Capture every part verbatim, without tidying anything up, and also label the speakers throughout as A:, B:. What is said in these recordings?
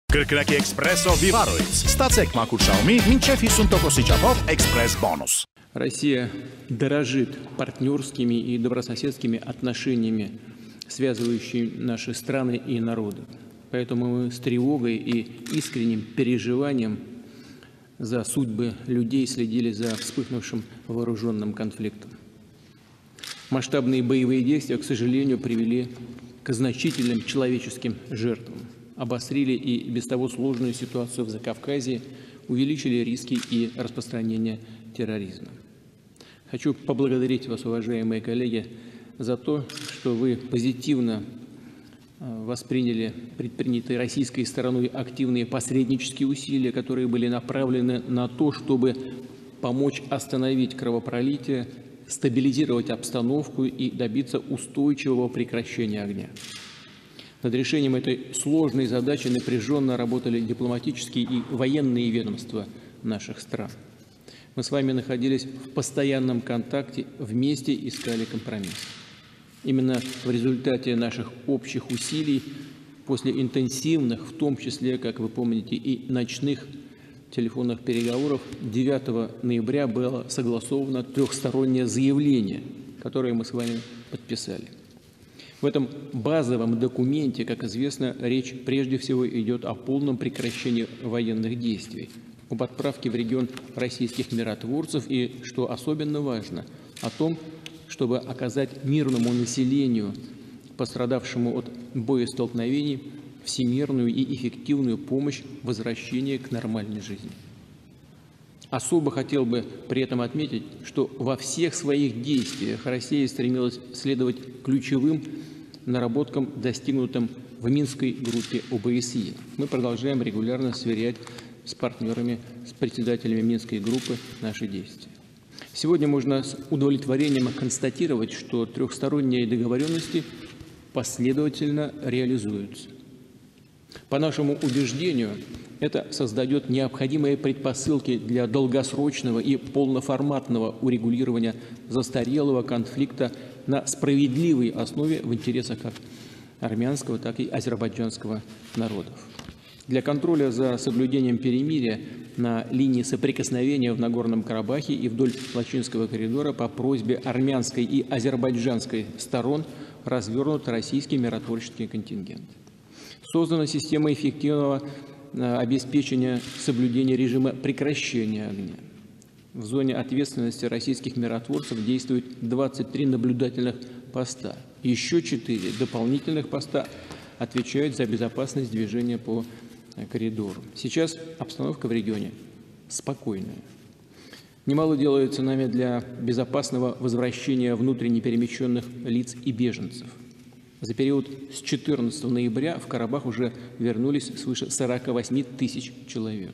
A: Kırkıraki Expresso Vivaroids. Stația Макушауми, Минчефи Сунтокосичапов, Экспресс Бонус.
B: Россия дорожит партнерскими и добрососедскими отношениями, связывающими наши страны и народы. Поэтому мы с тревогой и искренним переживанием за судьбы людей следили за вспыхнувшим вооруженным конфликтом. Масштабные боевые действия, к сожалению, привели к значительным человеческим жертвам, обострили и без того сложную ситуацию в Закавказье, увеличили риски и распространение терроризма. Хочу поблагодарить вас, уважаемые коллеги, за то, что вы позитивно восприняли предпринятые российской стороной активные посреднические усилия, которые были направлены на то, чтобы помочь остановить кровопролитие, стабилизировать обстановку и добиться устойчивого прекращения огня. Над решением этой сложной задачи напряженно работали дипломатические и военные ведомства наших стран. Мы с вами находились в постоянном контакте, вместе искали компромисс. Именно в результате наших общих усилий, после интенсивных, в том числе, как вы помните, и ночных телефонных переговоров, девятого ноября было согласовано трехстороннее заявление, которое мы с вами подписали. В этом базовом документе, как известно, речь прежде всего идет о полном прекращении военных действий, об отправке в регион российских миротворцев и, что особенно важно, о том, чтобы оказать мирному населению, пострадавшему от боестолкновений, всемирную и эффективную помощь в возвращении к нормальной жизни. Особо хотел бы при этом отметить, что во всех своих действиях Россия стремилась следовать ключевым наработкам, достигнутым в Минской группе О Бэ С Е. Мы продолжаем регулярно сверять с партнерами, с председателями Минской группы наши действия. Сегодня можно с удовлетворением констатировать, что трехсторонние договоренности последовательно реализуются. По нашему убеждению, это создает необходимые предпосылки для долгосрочного и полноформатного урегулирования застарелого конфликта на справедливой основе в интересах как армянского, так и азербайджанского народов. Для контроля за соблюдением перемирия на линии соприкосновения в Нагорном Карабахе и вдоль Лачинского коридора по просьбе армянской и азербайджанской сторон развернут российский миротворческий контингент. Создана система эффективного обеспечения соблюдения режима прекращения огня. В зоне ответственности российских миротворцев действует двадцать три наблюдательных поста. Еще четыре дополнительных поста отвечают за безопасность движения по коридору. Сейчас обстановка в регионе спокойная. Немало делается нами для безопасного возвращения внутренне перемещенных лиц и беженцев. За период с четырнадцатого ноября в Карабах уже вернулись свыше сорока восьми тысяч человек.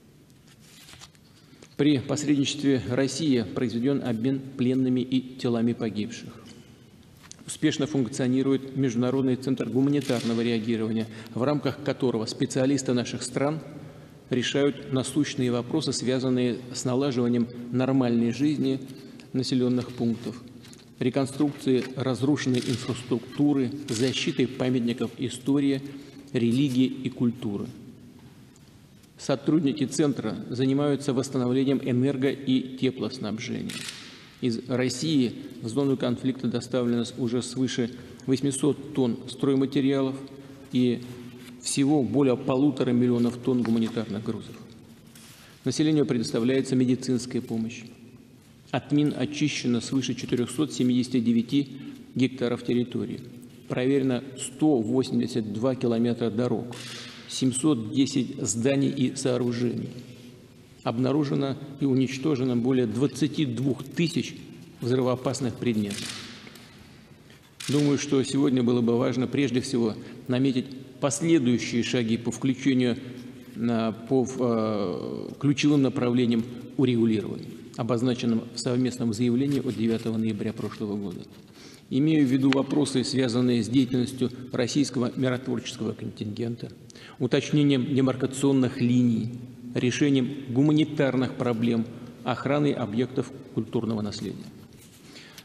B: При посредничестве России произведен обмен пленными и телами погибших. Успешно функционирует Международный центр гуманитарного реагирования, в рамках которого специалисты наших стран решают насущные вопросы, связанные с налаживанием нормальной жизни населенных пунктов, реконструкции разрушенной инфраструктуры, защитой памятников истории, религии и культуры. Сотрудники Центра занимаются восстановлением энерго- и теплоснабжения. Из России в зону конфликта доставлено уже свыше восьмисот тонн стройматериалов и всего более полутора миллионов тонн гуманитарных грузов. Населению предоставляется медицинская помощь. От мин очищено свыше четырёхсот семидесяти девяти гектаров территории. Проверено сто восемьдесят два километра дорог, семьсот десять зданий и сооружений. Обнаружено и уничтожено более двадцати двух тысяч взрывоопасных предметов. Думаю, что сегодня было бы важно прежде всего наметить последующие шаги по включению на, по э, ключевым направлениям урегулирования, обозначенным в совместном заявлении от девятого ноября прошлого года. Имею в виду вопросы, связанные с деятельностью российского миротворческого контингента, уточнением демаркационных линий, решением гуманитарных проблем, охраной объектов культурного наследия.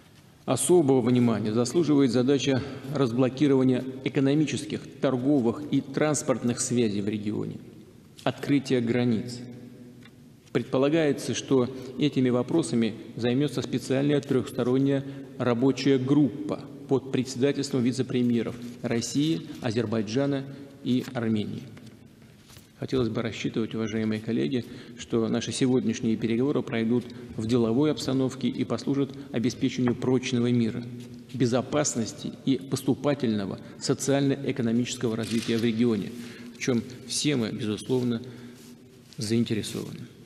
B: Особого внимания заслуживает задача разблокирования экономических, торговых и транспортных связей в регионе, открытия границ. Предполагается, что этими вопросами займется специальная трехсторонняя рабочая группа под председательством вице-премьеров России, Азербайджана и Армении. Хотелось бы рассчитывать, уважаемые коллеги, что наши сегодняшние переговоры пройдут в деловой обстановке и послужат обеспечению прочного мира, безопасности и поступательного социально-экономического развития в регионе, в чем все мы, безусловно, заинтересованы.